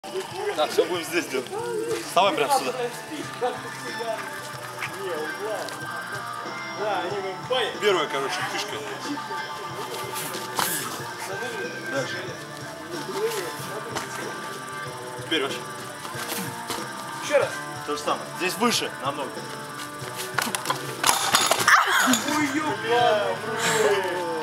Так, все будем здесь делать. Вставай прямо сюда. Первая, короче, фишка. Дальше. Теперь вообще. Еще раз. То же самое. Здесь выше намного. Ой, ёбаный.